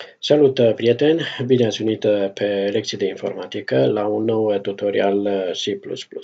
Salut, prieteni! Bine ați venit pe lecții de informatică la un nou tutorial C++.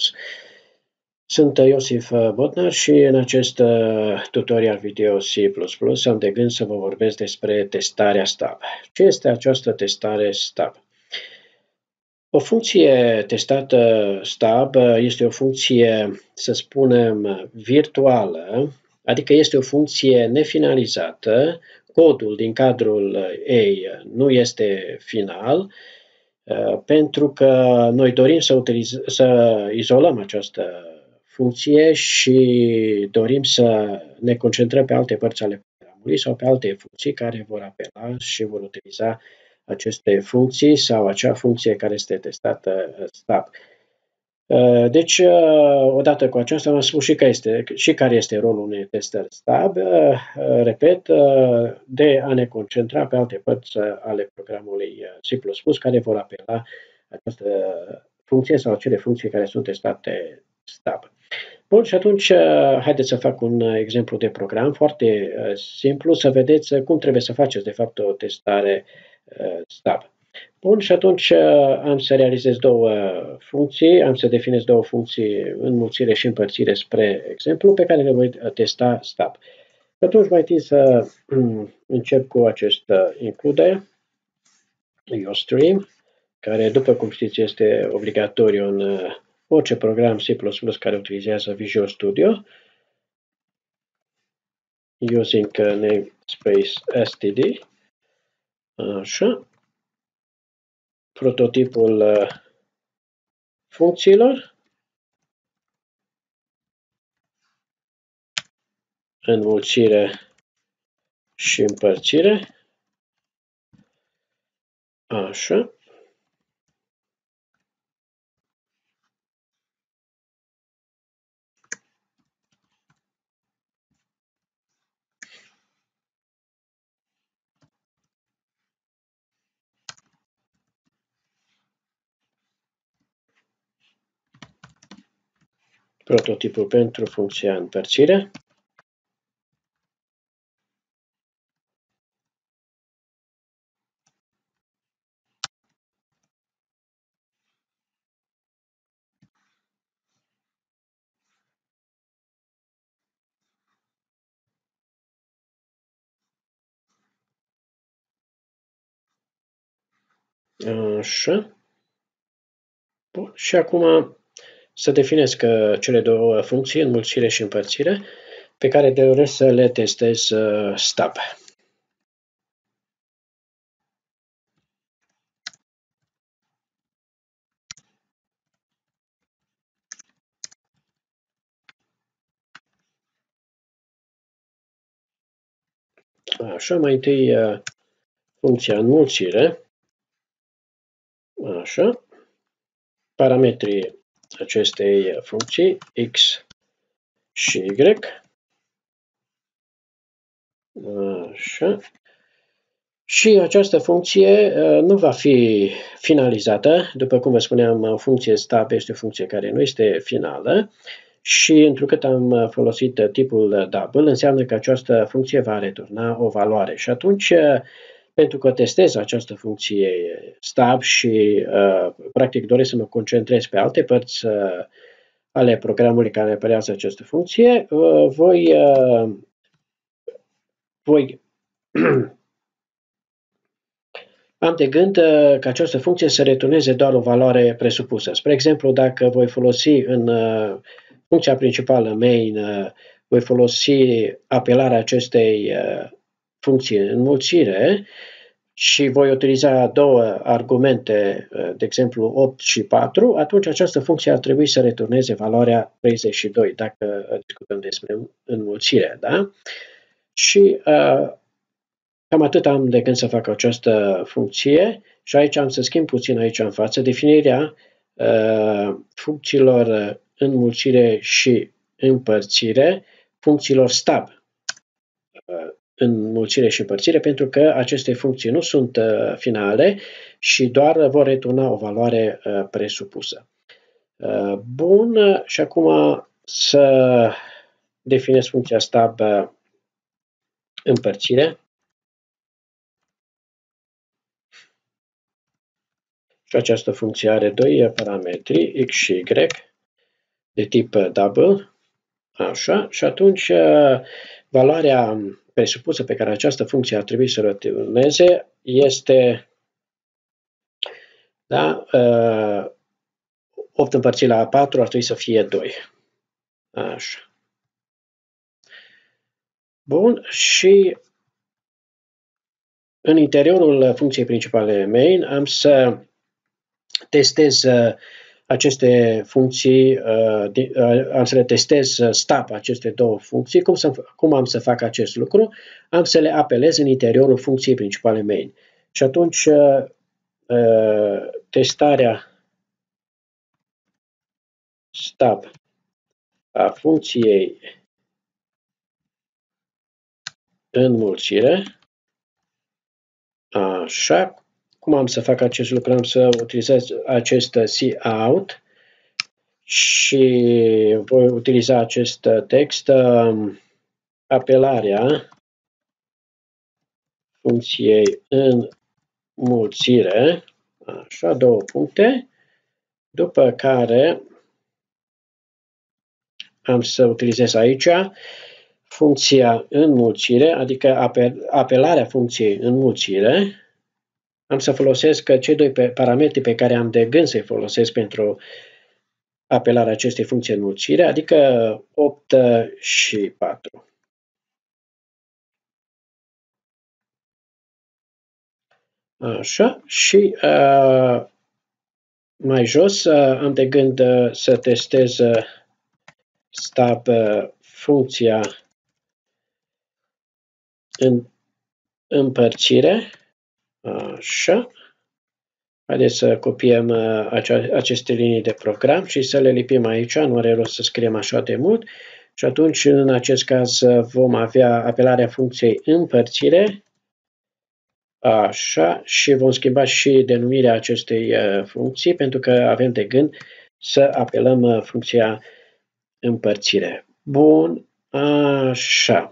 Sunt Iosif Botnar și în acest tutorial video C++ am de gând să vă vorbesc despre testarea stub. Ce este această testare stub? O funcție testată stub este o funcție, să spunem, virtuală, adică este o funcție nefinalizată. Codul din cadrul ei nu este final, pentru că noi dorim să izolăm această funcție și dorim să ne concentrăm pe alte părți ale programului sau pe alte funcții care vor apela și vor utiliza aceste funcții sau acea funcție care este testată stub. Deci, odată cu aceasta am spus și care este rolul unei testări stub, repet, de a ne concentra pe alte părți ale programului C++ care vor apela această funcție sau acele funcții care sunt testate stub. Bun, și atunci haideți să fac un exemplu de program foarte simplu, să vedeți cum trebuie să faceți de fapt o testare stub. Bun, și atunci am să realizez două funcții, am să definez două funcții, înmulțire și împărțire spre exemplu, pe care le voi testa stub. Atunci mai întâi să încep cu acest include, iostream, care, după cum știți, este obligatoriu în orice program C++ care utilizează Visual Studio, using namespace std, așa, prototipul funcțiilor, înmulțire și împărțire, așa, prototipul pentru funcția împărțire, așa. Bun. Și acum să definesc cele două funcții, înmulțire și împărțire, pe care doresc să le testez stub. Așa, mai întâi funcția înmulțire, așa, parametrii acestei funcții, x și y, așa, și această funcție nu va fi finalizată, după cum vă spuneam, o funcție stub este o funcție care nu este finală și întrucât am folosit tipul double, înseamnă că această funcție va returna o valoare și atunci, pentru că testez această funcție stub și practic doresc să mă concentrez pe alte părți ale programului care operează această funcție, voi am de gând ca această funcție să returneze doar o valoare presupusă. Spre exemplu, dacă voi folosi în funcția principală main, voi folosi apelarea acestei funcții înmulțire și voi utiliza două argumente, de exemplu 8 și 4, atunci această funcție ar trebui să returneze valoarea 32, dacă discutăm despre înmulțire. Da? Și cam atât am de gând să fac această funcție și aici am să schimb puțin aici în față definirea funcțiilor înmulțire și împărțire, funcțiilor stub, înmulțire și împărțire, pentru că aceste funcții nu sunt finale și doar vor returna o valoare presupusă. Bun, și acum să definez funcția stub împărțire. Și această funcție are doi parametri, x și y, de tip double. Așa. Și atunci valoarea presupusă pe care această funcție ar trebui să returneze este, da, 8 împărțit la 4 ar trebui să fie 2. Așa. Bun. Și în interiorul funcției principale main am să testez aceste funcții, am să le testez stub aceste două funcții. Cum am să fac acest lucru? Am să le apelez în interiorul funcției principale main. Și atunci testarea stub a funcției înmulțire. Așa. Cum am să fac acest lucru? Am să utilizez acest cout și voi utiliza acest text, apelarea funcției înmulțire, așa, două puncte, după care am să utilizez aici funcția înmulțire, adică apelarea funcției înmulțire. Am să folosesc cei doi parametri pe care am de gând să-i folosesc pentru apelarea acestei funcții înmulțire, adică 8 și 4. Așa. Și mai jos am de gând să testez stub funcția în împărțire. Așa. Haideți să copiem aceste linii de program și să le lipim aici. Nu are rost să scriem așa de mult. Și atunci, în acest caz, vom avea apelarea funcției împărțire. Așa. Și vom schimba și denumirea acestei funcții, pentru că avem de gând să apelăm funcția împărțire. Bun. Așa.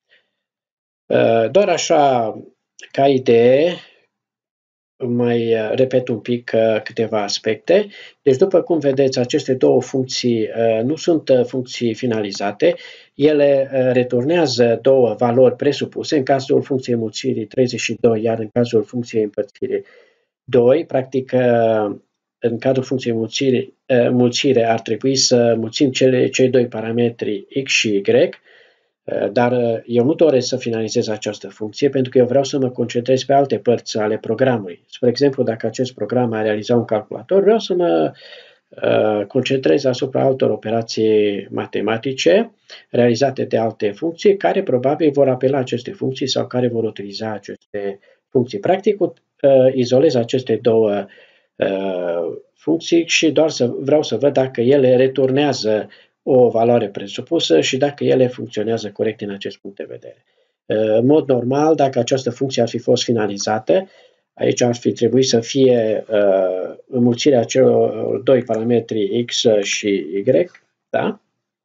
Doar așa, ca idee, mai repet un pic câteva aspecte. Deci, după cum vedeți, aceste două funcții nu sunt funcții finalizate. Ele returnează două valori presupuse, în cazul funcției mulțirii 32, iar în cazul funcției împărțire 2. Practic, în cadrul funcției mulțire ar trebui să mulțim cei doi parametri x și y, dar eu nu doresc să finalizez această funcție pentru că eu vreau să mă concentrez pe alte părți ale programului. Spre exemplu, dacă acest program a realizat un calculator, vreau să mă concentrez asupra altor operații matematice realizate de alte funcții care probabil vor apela aceste funcții sau care vor utiliza aceste funcții. Practic, izolez aceste două funcții și doar vreau să văd dacă ele returnează o valoare presupusă și dacă ele funcționează corect din acest punct de vedere. În mod normal, dacă această funcție ar fi fost finalizată, aici ar fi trebuit să fie înmulțirea celor doi parametri x și y, da?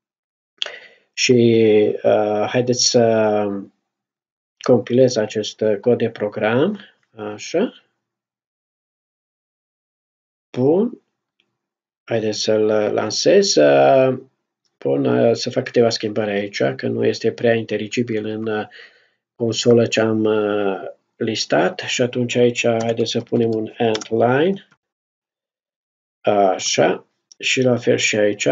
Și haideți să compilez acest cod de program, așa. Bun. Haideți să-l lansez. Bun, să fac câteva schimbări aici, că nu este prea inteligibil în consolă ce am listat. Și atunci aici, haideți să punem un end line. Așa. Și la fel și aici.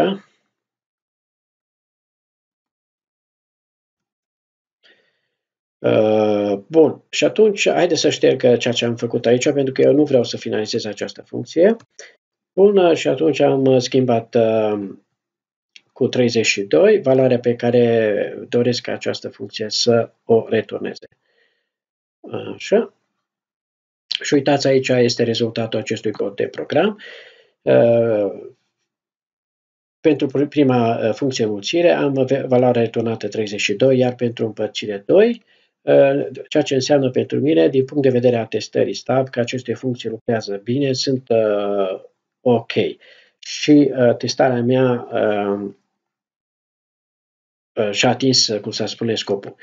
Bun. Și atunci, haideți să șterg ceea ce am făcut aici, pentru că eu nu vreau să finalizez această funcție. Bun. Și atunci am schimbat cu 32, valoarea pe care doresc ca această funcție să o returneze. Așa. Și uitați, aici este rezultatul acestui cod de program. Pentru prima funcție mulțire am valoarea returnată 32, iar pentru împărțire 2, ceea ce înseamnă pentru mine, din punct de vedere a testării stub, că aceste funcții lucrează bine, sunt ok. Și testarea mea și-a atins, cum să spune, scopul.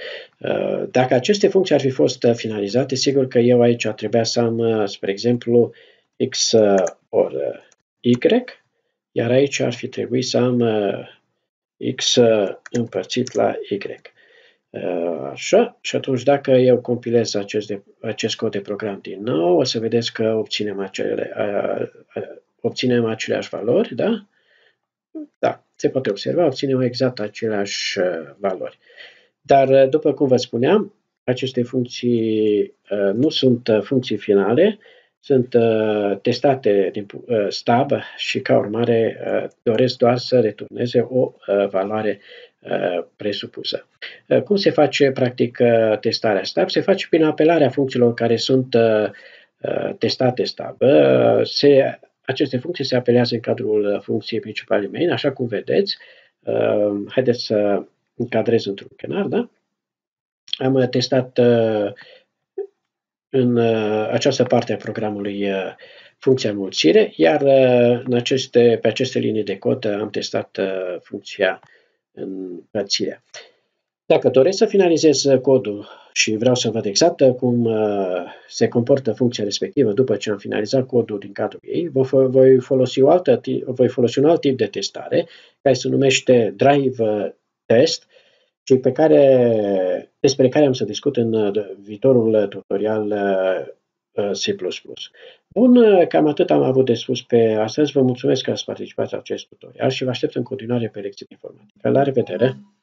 Dacă aceste funcții ar fi fost finalizate, sigur că eu aici trebuia să am, spre exemplu, X ori Y, iar aici ar fi trebuit să am X împărțit la Y. Așa, și atunci dacă eu compilez acest cod de program din nou, o să vedeți că obținem aceleași valori, da? Da, se poate observa, obținem exact aceleași valori. Dar, după cum vă spuneam, aceste funcții nu sunt funcții finale, sunt testate din stub și, ca urmare, doresc doar să returneze o valoare presupusă. Cum se face, practic, testarea stub? Se face prin apelarea funcțiilor care sunt testate stub. Aceste funcții se apelează în cadrul funcției principale main, așa cum vedeți. Haideți să încadrez într-un chenar, da? Am testat în această parte a programului funcția înmulțire, iar pe aceste linii de cod am testat funcția împărțire. Dacă doresc să finalizez codul și vreau să văd exact cum se comportă funcția respectivă după ce am finalizat codul din cadrul ei, voi folosi un alt tip de testare care se numește drive test și despre care am să discut în viitorul tutorial C++. Bun, cam atât am avut de spus pe astăzi. Vă mulțumesc că ați participat la acest tutorial și vă aștept în continuare pe lecții de informatică. La revedere!